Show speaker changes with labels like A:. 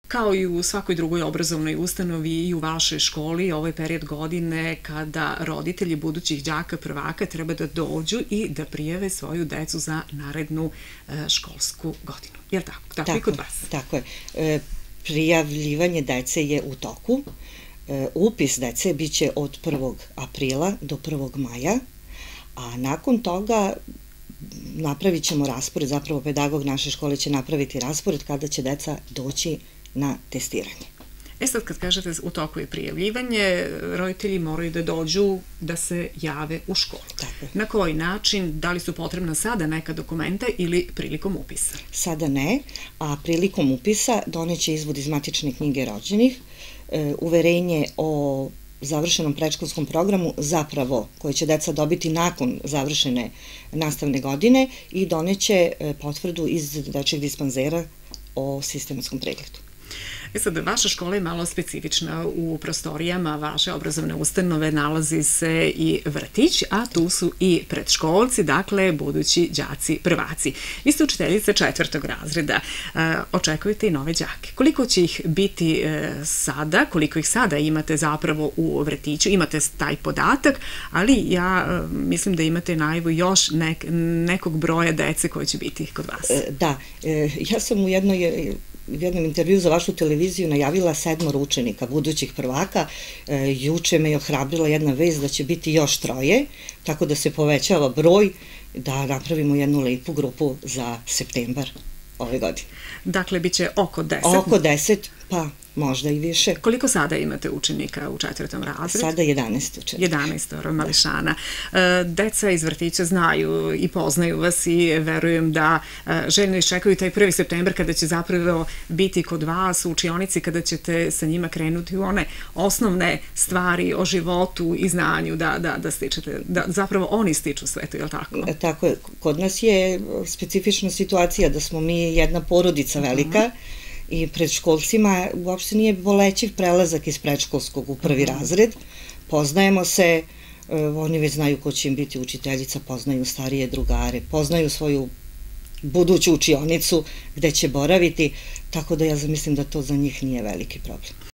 A: Kao i u svakoj drugoj obrazovnoj ustanovi i u vašoj školi, ovaj period godine kada roditelji budućih đaka prvaka treba da dođu i da prijave svoju decu za narednu školsku godinu. Je li tako? Tako i kod vas?
B: Tako je. Prijavljivanje dece je u toku. Upis dece biće od 1. aprila do 1. maja, a nakon toga napravit ćemo raspored, zapravo pedagog naše škole će napraviti raspored kada će deca doći na testiranje.
A: Sad kad kažete u toku je prijavljivanje, roditelji moraju da dođu da se jave u školu. Na koji način, da li su potrebna sada neka dokumenta ili prilikom upisa?
B: Sada ne, a prilikom upisa doneće izvod iz matične knjige rođenih, uverenje o završenom predškolskom programu, zapravo koje će deca dobiti nakon završene nastavne godine, i doneće potvrdu iz dečjeg dispanzera o sistematskom pregledu.
A: Sad, vaša škola je malo specifična. U prostorijama vaše obrazovne ustanove nalazi se i vrtić, a tu su i predškolci, dakle, budući đaci prvaci. Vi ste učiteljica 4. razreda. Očekujete i nove đake. Koliko će ih biti sada, koliko ih sada imate zapravo u vrtiću? Imate taj podatak, ali ja mislim da imate najavu još nekog broja dece koje će biti kod vas.
B: Da, ja sam u jednom intervju za vašu televiziju najavila 7 učenika, budućih prvaka. Juče me je ohrabrila jedna vest da će biti još 3, tako da se povećava broj, da napravimo jednu lepu grupu za septembar ove godine.
A: Dakle, bit će oko 10?
B: Oko 10, pa možda i više.
A: Koliko sada imate učenika u 4. razredu?
B: Sada 11 učenika.
A: 11 mališana. Deca iz vrtića znaju i poznaju vas i verujem da željno iščekaju taj 1. septembar kada će zapravo biti kod vas u učionici, kada ćete sa njima krenuti u one osnovne stvari o životu i znanju da stičete, da zapravo oni stiču sve to, je li tako?
B: Tako je. Kod nas je specifična situacija da smo mi jedna porodica velika, i predškolcima uopšte nije bolećiv prelazak iz predškolskog u 1. razred. Poznajemo se, oni već znaju ko će im biti učiteljica, poznaju starije drugare, poznaju svoju buduću učionicu gde će boraviti, tako da ja mislim da to za njih nije veliki problem.